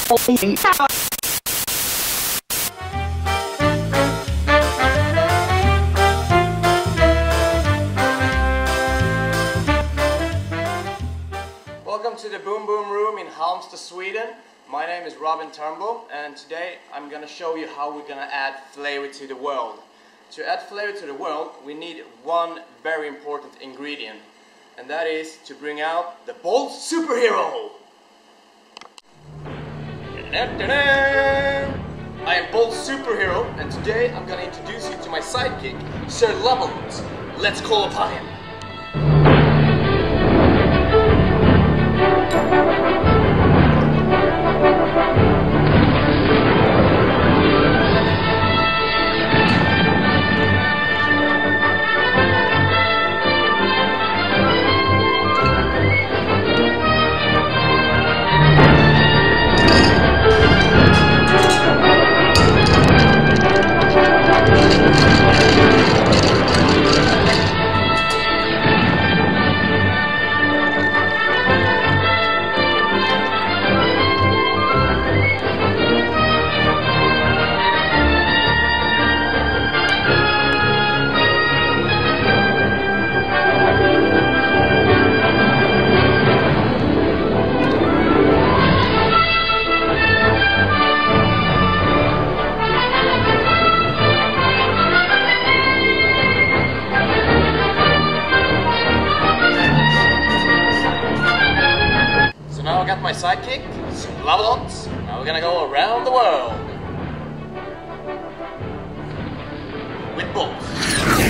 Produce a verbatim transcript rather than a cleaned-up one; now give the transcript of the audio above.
Welcome to the Boom Boom Room in Halmstad, Sweden. My name is Törnblom, and today I'm going to show you how we're going to add flavor to the world. To add flavor to the world, we need one very important ingredient, and that is to bring out the Bols superhero! I am Bols superhero, and today I'm going to introduce you to my sidekick, Sir Flavours. Let's call upon him. Now I got my sidekick, some flavours. Now we're gonna go around the world with Bols.